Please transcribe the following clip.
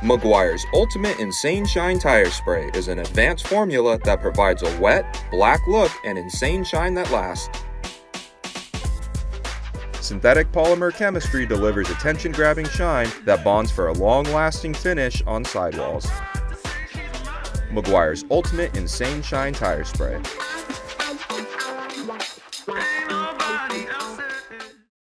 Meguiar's Ultimate Insane Shine Tire Spray is an advanced formula that provides a wet, black look and insane shine that lasts. Synthetic polymer chemistry delivers attention-grabbing shine that bonds for a long-lasting finish on sidewalls. Meguiar's Ultimate Insane Shine Tire Spray.